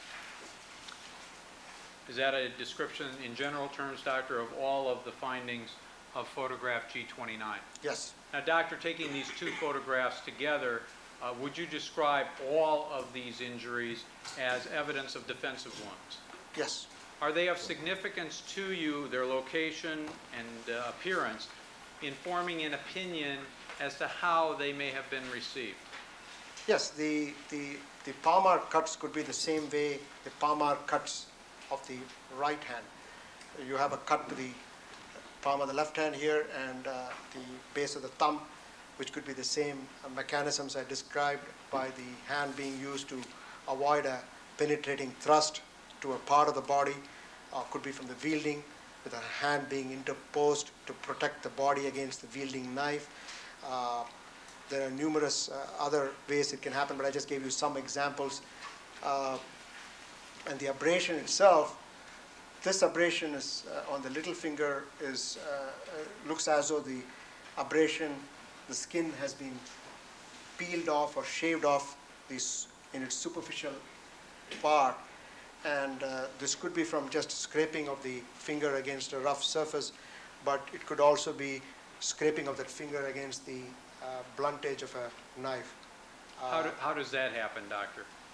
Is that a description in general terms, Doctor, of all of the findings of photograph G twenty-nine? Yes. Now, Doctor, taking these two photographs together, uh, would you describe all of these injuries as evidence of defensive wounds? Yes. Are they of significance to you, their location and uh, appearance, in forming an opinion as to how they may have been received? Yes, the, the, the palmar cuts could be the same way the palmar cuts of the right hand. You have a cut to the palm of the left hand here and uh, the base of the thumb, which could be the same uh, mechanisms I described by the hand being used to avoid a penetrating thrust to a part of the body, or could be from the wielding, with a hand being interposed to protect the body against the wielding knife. Uh, there are numerous uh, other ways it can happen, but I just gave you some examples. Uh, and the abrasion itself, this abrasion is uh, on the little finger is uh, uh, looks as though the abrasion, the skin has been peeled off or shaved off this in its superficial part. And uh, this could be from just scraping of the finger against a rough surface, but it could also be scraping of that finger against the uh, blunt edge of a knife. Uh, How, do, how does that happen, Doctor?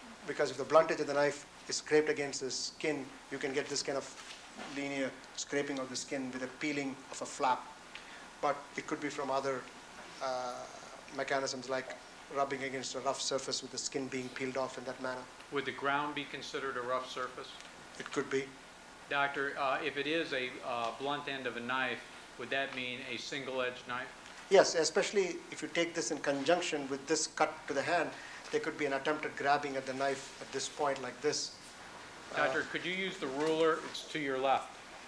because if the blunt edge of the knife is scraped against the skin, you can get this kind of linear scraping of the skin with a peeling of a flap. But it could be from other uh, mechanisms like rubbing against a rough surface with the skin being peeled off in that manner. Would the ground be considered a rough surface? It could be. Doctor, uh, if it is a uh, blunt end of a knife, would that mean a single-edged knife? Yes, especially if you take this in conjunction with this cut to the hand, there could be an attempted grabbing at the knife at this point like this. Doctor, uh, could you use the ruler? It's to your left.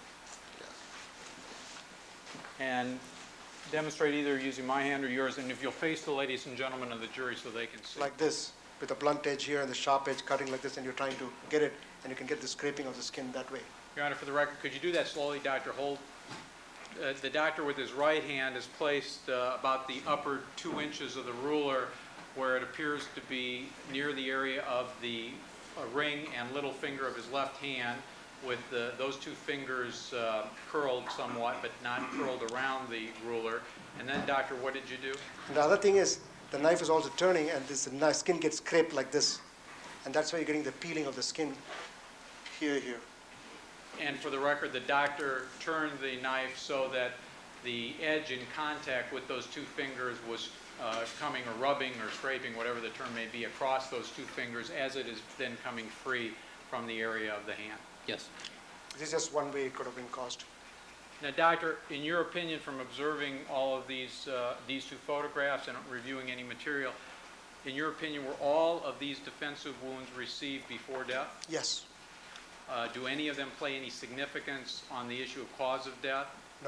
And demonstrate either using my hand or yours, and if you'll face the ladies and gentlemen of the jury so they can see. Like this, with the blunt edge here and the sharp edge cutting like this, and you're trying to get it, and you can get the scraping of the skin that way. Your Honor, for the record, could you do that slowly, Doctor? Hold. Uh, the doctor with his right hand is placed uh, about the upper two inches of the ruler where it appears to be near the area of the uh, ring and little finger of his left hand, with the, those two fingers uh, curled somewhat, but not curled around the ruler. And then, doctor, what did you do? And the other thing is, the knife is also turning, and this the skin gets scraped like this. And that's why you're getting the peeling of the skin here, here. And for the record, the doctor turned the knife so that the edge in contact with those two fingers was uh, coming or rubbing or scraping, whatever the term may be, across those two fingers as it is then coming free from the area of the hand. Yes. This is just one way it could have been caused. Now, doctor, in your opinion, from observing all of these, uh, these two photographs and reviewing any material, in your opinion, were all of these defensive wounds received before death? Yes. Uh, do any of them play any significance on the issue of cause of death? No.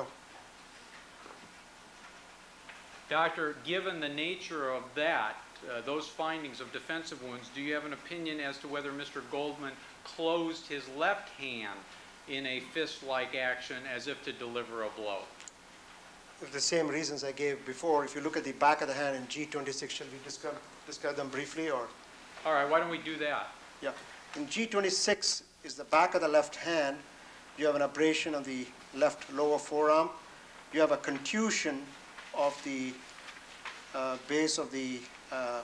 Doctor, given the nature of that, uh, those findings of defensive wounds, do you have an opinion as to whether Mister Goldman closed his left hand in a fist-like action as if to deliver a blow? For the same reasons I gave before, if you look at the back of the hand in G twenty-six, shall we describe, describe them briefly? Or? All right, why don't we do that? Yeah. In G twenty-six is the back of the left hand. You have an abrasion of the left lower forearm. You have a contusion of the uh, base of the uh,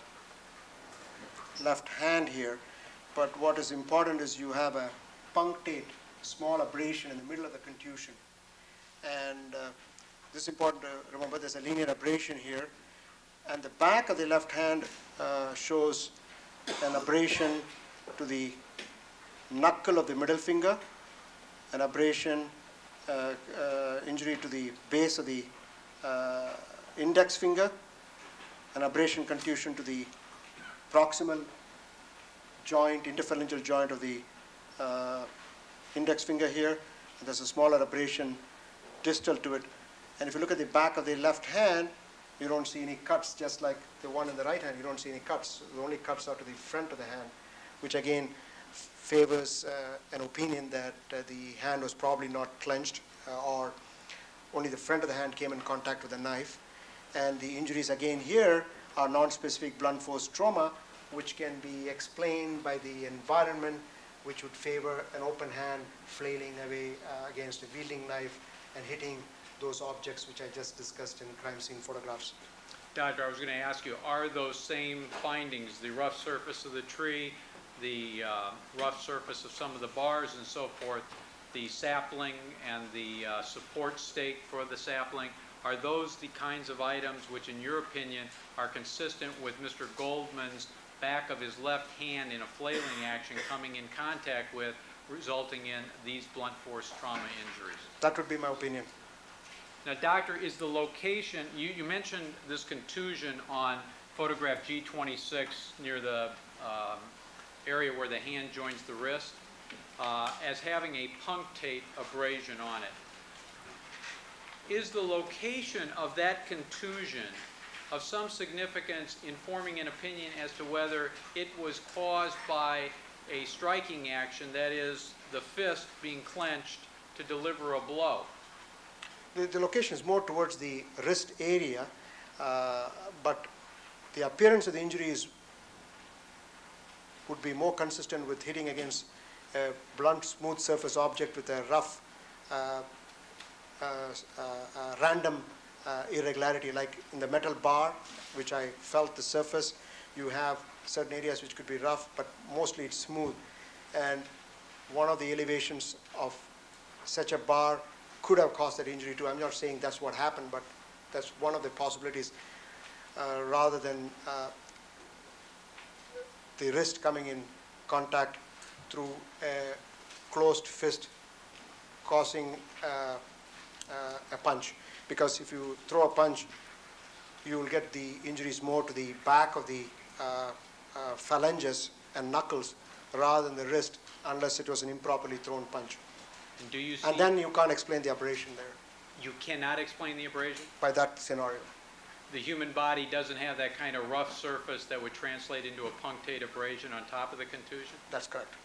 left hand here. But what is important is you have a punctate, small abrasion in the middle of the contusion. And uh, this is important to remember, there's a linear abrasion here. And the back of the left hand uh, shows an abrasion to the knuckle of the middle finger, an abrasion, uh, uh, injury to the base of the uh, index finger, an abrasion contusion to the proximal joint, interphalangeal joint of the uh, index finger here, and there's a smaller abrasion distal to it. And if you look at the back of the left hand, you don't see any cuts, just like the one in the right hand, you don't see any cuts. The only cuts are to the front of the hand, which again favors uh, an opinion that uh, the hand was probably not clenched uh, or only the front of the hand came in contact with the knife. And the injuries again here are non-specific blunt force trauma, which can be explained by the environment, which would favor an open hand flailing away uh, against a wielding knife and hitting those objects which I just discussed in crime scene photographs. Doctor, I was going to ask you, are those same findings, the rough surface of the tree, the uh, rough surface of some of the bars and so forth, the sapling and the uh, support stake for the sapling, are those the kinds of items which, in your opinion, are consistent with Mister Goldman's back of his left hand in a flailing action coming in contact with, resulting in these blunt force trauma injuries? That would be my opinion. Now, doctor, is the location, you, you mentioned this contusion on photograph G twenty-six near the um, area where the hand joins the wrist, uh, as having a punctate abrasion on it. Is the location of that contusion of some significance in forming an opinion as to whether it was caused by a striking action, that is, the fist being clenched to deliver a blow? The, the location is more towards the wrist area, uh, but the appearance of the injury is, would be more consistent with hitting against a blunt, smooth surface object with a rough, uh, uh, uh, uh, random uh, irregularity, like in the metal bar, which I felt the surface. you have certain areas which could be rough, but mostly it's smooth. And one of the elevations of such a bar could have caused that injury too. I'm not saying that's what happened, but that's one of the possibilities, uh, rather than uh, the wrist coming in contact through a closed fist causing uh, uh, a punch. Because if you throw a punch, you will get the injuries more to the back of the uh, uh, phalanges and knuckles rather than the wrist, unless it was an improperly thrown punch. And do you see? And then you can't explain the abrasion there You cannot explain the abrasion? by that scenario. The human body doesn't have that kind of rough surface that would translate into a punctate abrasion on top of the contusion? That's correct.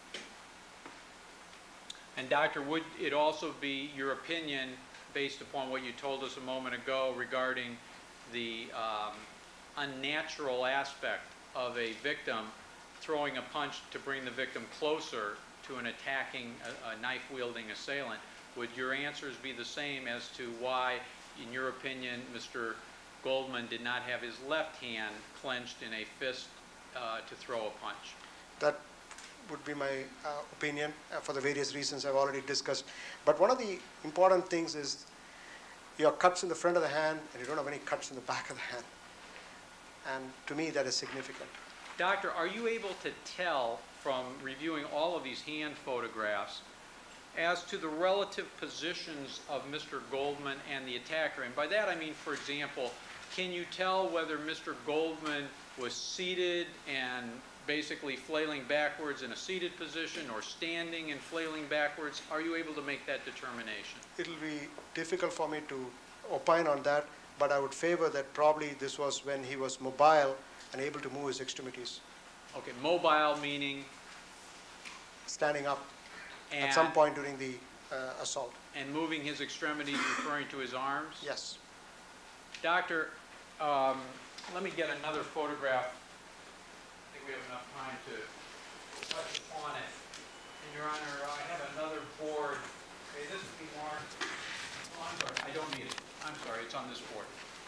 And doctor, would it also be your opinion, based upon what you told us a moment ago regarding the um, unnatural aspect of a victim throwing a punch to bring the victim closer to an attacking, a, a knife-wielding assailant, would your answers be the same as to why, in your opinion, Mister Goldman did not have his left hand clenched in a fist uh, to throw a punch? That would be my uh, opinion uh, for the various reasons I've already discussed. But one of the important things is your cuts in the front of the hand and you don't have any cuts in the back of the hand. And to me, that is significant. Doctor, are you able to tell from reviewing all of these hand photographs as to the relative positions of Mister Goldman and the attacker? And by that I mean, for example, can you tell whether Mister Goldman was seated and basically flailing backwards in a seated position or standing and flailing backwards? Are you able to make that determination? It'll be difficult for me to opine on that, but I would favor that probably this was when he was mobile and able to move his extremities. Okay, mobile meaning? Standing up And, at some point during the uh, assault. and moving his extremities, referring to his arms? Yes. Doctor, um, let me get another photograph. I think we have enough time to touch upon it. And Your Honor, I have another board. Okay, this would be marked. Oh, I'm sorry, I don't need it. I'm sorry, it's on this board.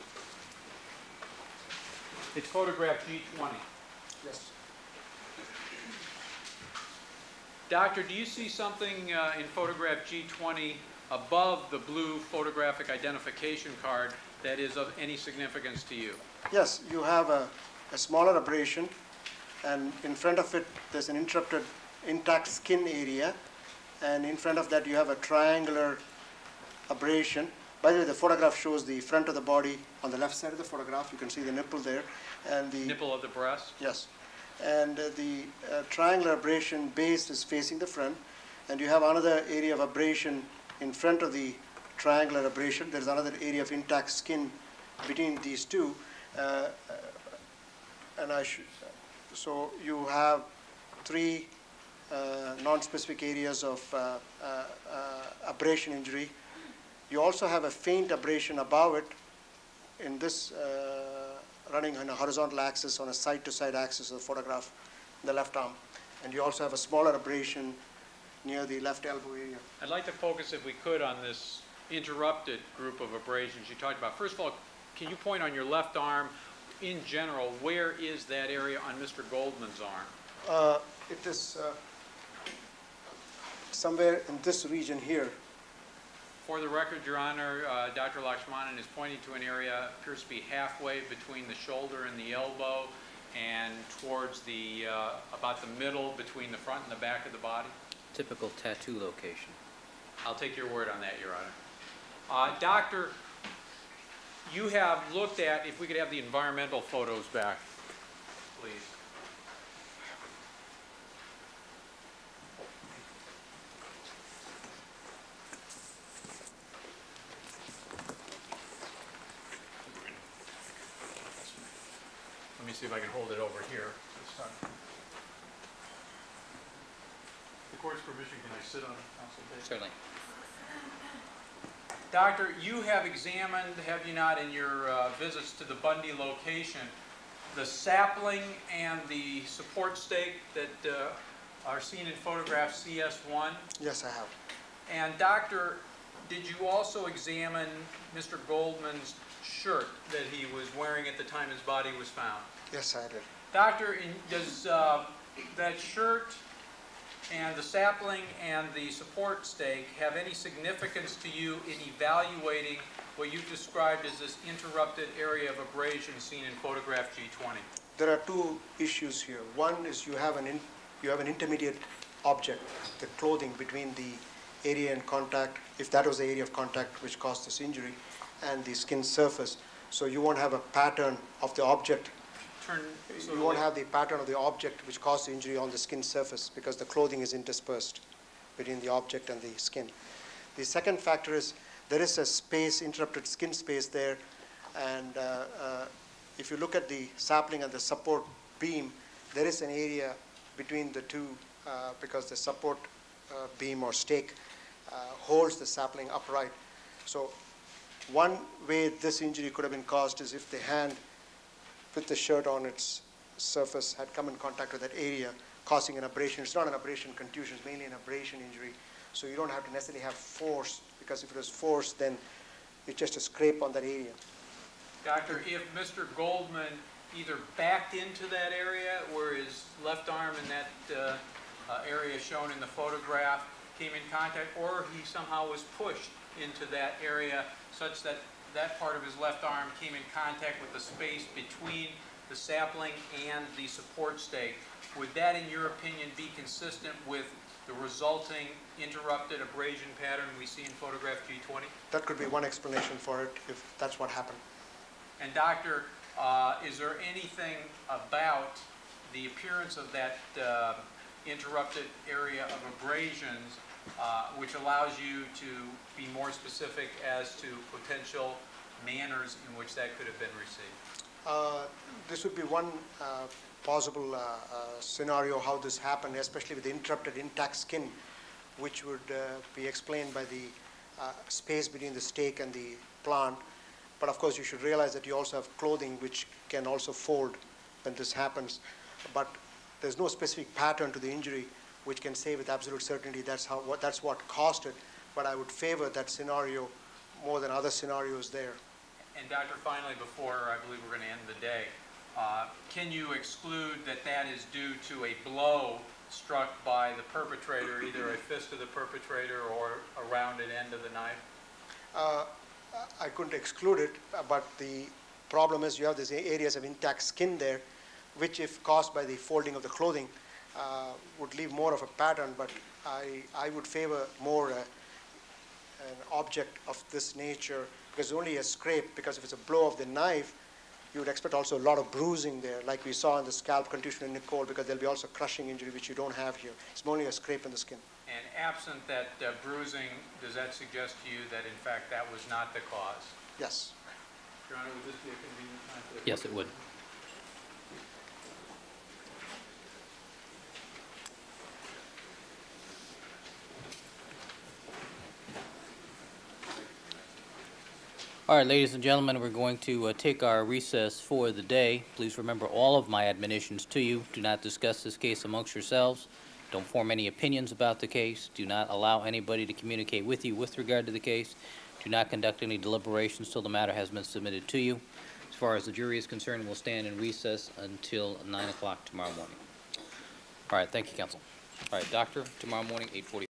It's photograph G twenty. Yes. Doctor, do you see something uh, in photograph G twenty above the blue photographic identification card that is of any significance to you? Yes, you have a, a smaller abrasion, and in front of it there's an interrupted intact skin area, and in front of that you have a triangular abrasion. By the way, the photograph shows the front of the body on the left side of the photograph. You can see the nipple there. And the Nipple of the breast? Yes. And uh, the uh, triangular abrasion base is facing the front, and you have another area of abrasion in front of the triangular abrasion. There's another area of intact skin between these two. Uh, and I should, so you have three uh, non-specific areas of uh, uh, uh, abrasion injury. You also have a faint abrasion above it in this uh, running on a horizontal axis, on a side-to-side axis of the photograph, in the left arm. And you also have a smaller abrasion near the left elbow area. I'd like to focus, if we could, on this interrupted group of abrasions you talked about. First of all, can you point on your left arm, in general, where is that area on Mister Goldman's arm? Uh, it is uh, somewhere in this region here. For the record, Your Honor, uh, Doctor Lakshmanan is pointing to an area appears to be halfway between the shoulder and the elbow and towards the, uh, about the middle between the front and the back of the body. Typical tattoo location. I'll take your word on that, Your Honor. Uh, doctor, you have looked at, if we could have the environmental photos back, please. Let me see if I can hold it over here this time. The court's permission, can I sit on counsel table? Certainly. Doctor, you have examined, have you not, in your uh, visits to the Bundy location, the sapling and the support stake that uh, are seen in photograph C S one? Yes, I have. And doctor, did you also examine Mister Goldman's shirt that he was wearing at the time his body was found? Yes, I did. Doctor, in- does uh, that shirt and the sapling and the support stake have any significance to you in evaluating what you've described as this interrupted area of abrasion seen in photograph G twenty? There are two issues here. One is you have an in, you have an intermediate object, the clothing between the area in contact, if that was the area of contact which caused this injury, and the skin surface. So you won't have a pattern of the object. Turn, so You won't have the pattern of the object which caused the injury on the skin surface because the clothing is interspersed between the object and the skin. The second factor is there is a space, interrupted skin space there, and uh, uh, if you look at the sapling and the support beam, there is an area between the two uh, because the support uh, beam or stake uh, holds the sapling upright. So one way this injury could have been caused is if the hand with the shirt on its surface had come in contact with that area, causing an abrasion. It's not an abrasion contusion, it's mainly an abrasion injury. So you don't have to necessarily have force, because if it was force, then it's just a scrape on that area. Doctor, if Mister Goldman either backed into that area where his left arm in that uh, uh, area shown in the photograph came in contact, or he somehow was pushed into that area such that that part of his left arm came in contact with the space between the sapling and the support stake, would that, in your opinion, be consistent with the resulting interrupted abrasion pattern we see in photograph G twenty? That could be one explanation for it, if that's what happened. And doctor, uh, is there anything about the appearance of that uh, interrupted area of abrasions uh, which allows you to be more specific as to potential manners in which that could have been received? Uh, this would be one uh, possible uh, uh, scenario how this happened, especially with the interrupted intact skin, which would uh, be explained by the uh, space between the stake and the plant. But of course, you should realize that you also have clothing which can also fold when this happens. But there's no specific pattern to the injury which can say with absolute certainty that's how what that's what caused it. But I would favor that scenario more than other scenarios there. And doctor, finally, before I believe we're going to end the day, uh, can you exclude that that is due to a blow struck by the perpetrator, either a fist of the perpetrator or a rounded end of the knife? Uh, I couldn't exclude it, but the problem is you have these areas of intact skin there, which if caused by the folding of the clothing, uh, would leave more of a pattern, but I, I would favor more uh, an object of this nature, because only a scrape, because if it's a blow of the knife, you would expect also a lot of bruising there, like we saw in the scalp contusion in Nicole, because there'll be also crushing injury, which you don't have here. It's only a scrape in the skin. And absent that uh, bruising, does that suggest to you that in fact that was not the cause? Yes. Your Honor, would this be a convenient time for the Yes, it would. All right, ladies and gentlemen, we're going to uh, take our recess for the day. Please remember all of my admonitions to you. Do not discuss this case amongst yourselves. Don't form any opinions about the case. Do not allow anybody to communicate with you with regard to the case. Do not conduct any deliberations till the matter has been submitted to you. As far as the jury is concerned, we'll stand in recess until nine o'clock tomorrow morning. All right, thank you, counsel. All right, doctor, tomorrow morning, eight forty.